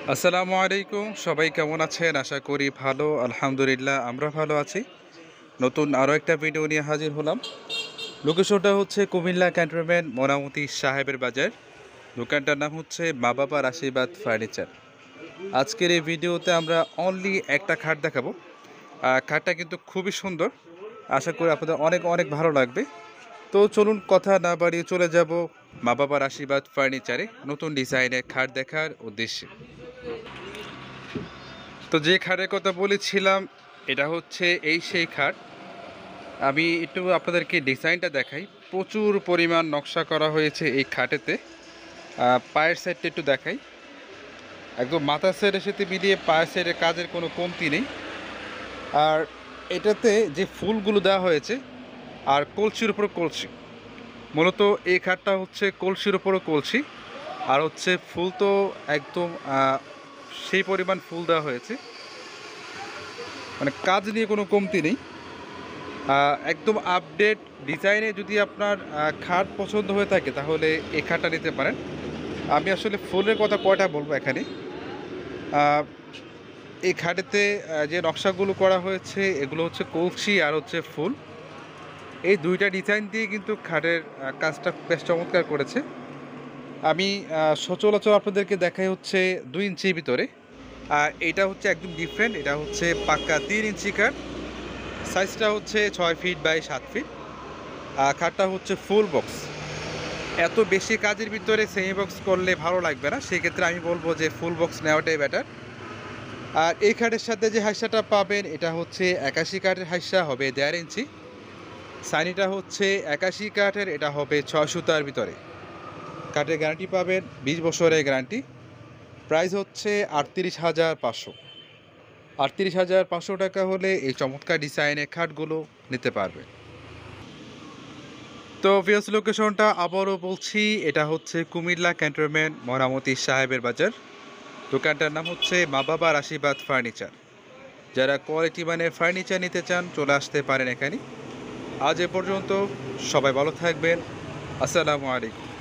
আসসালামু আলাইকুম। সবাই কেমন আছেন? আশা করি ভালো। আলহামদুলিল্লাহ আমরা ভালো আছি। নতুন আরও একটা ভিডিও নিয়ে হাজির হলাম। লোকেশনটা হচ্ছে কুমিল্লা ক্যান্টনমেন্ট মনামতি সাহেবের বাজার। দোকানটার নাম হচ্ছে মা বাবার আশীর্বাদ ফার্নিচার। আজকের এই ভিডিওতে আমরা অনলি একটা খাট দেখাবো। খাটটা কিন্তু খুবই সুন্দর। আশা করি আপনাদের অনেক অনেক ভালো লাগবে। তো চলুন কথা না বাড়িয়ে চলে যাব মা বাবার আশীর্বাদ ফার্নিচারে নতুন ডিজাইনের খাট দেখার উদ্দেশ্যে। তো যে খাটের কথা বলেছিলাম এটা হচ্ছে সেই খাট। আমি একটু আপনাদেরকে ডিজাইনটা দেখাই। প্রচুর পরিমাণ নকশা করা হয়েছে এই খাটেতে। পায়ের সাইডটা একটু দেখাই। একদম মাথা সাইডের সাথে মিলিয়ে পায়ের সাইডের কাজের কোনো কমতি নেই। আর এটাতে যে ফুলগুলো দেওয়া হয়েছে আর কলসির উপর কলসি, মূলত এই খাটটা হচ্ছে কলসির উপরও কলসি। আর হচ্ছে ফুল তো একদম সেই পরিমাণ ফুল দেওয়া হয়েছে, মানে কাজ নিয়ে কোনো কমতি নেই। একদম আপডেট ডিজাইনে যদি আপনার খাট পছন্দ হয়ে থাকে তাহলে এই খাটটা নিতে পারেন। আমি আসলে ফুলের কথা কয়টা বলবো এখানে। এই খাটেতে যে নকশাগুলো করা হয়েছে এগুলো হচ্ছে কলসি আর হচ্ছে ফুল, এই দুইটা ডিজাইন দিয়ে কিন্তু খাটের কাজটা বেশ চমৎকার করেছে। আমি সচরাচর আপনাদেরকে দেখাই হচ্ছে 2 ইঞ্চির ভিতরে। আর এটা হচ্ছে একদম ডিফারেন্ট, এটা হচ্ছে পাক্কা 3 ইঞ্চি কাঠ। সাইজটা হচ্ছে 6 ফিট বাই 7 ফিট। খাটটা হচ্ছে ফুল বক্স। এত বেশি কাজের ভিতরে সেমি বক্স করলে ভালো লাগবে না, সেক্ষেত্রে আমি বলবো যে ফুল বক্স নেওয়াটাই বেটার। আর এই খাটের সাথে যে হাইসাটা পাবেন এটা হচ্ছে 81 কাঠের হাইসা, হবে 1.5 ইঞ্চি। সাইনিটা হচ্ছে 81 কাঠের, এটা হবে 6 সুতার ভিতরে। কাঠের গ্যারান্টি পাবেন 20 বছরের গ্যারান্টি। প্রাইস হচ্ছে 38,500। 38,500 টাকা হলে এই চমৎকার ডিজাইনের খাটগুলো নিতে পারবে। তো ভিউয়ার্স, লোকেশনটা আবারও বলছি, এটা হচ্ছে কুমিল্লা ক্যান্টনমেন্ট মনামতি সাহেবের বাজার। দোকানটার নাম হচ্ছে মা বাবার আশীর্বাদ ফার্নিচার। যারা কোয়ালিটি মানের ফার্নিচার নিতে চান চলে আসতে পারেন এখানে। আজ এ পর্যন্ত, সবাই ভালো থাকবেন। আসসালামু আলাইকুম।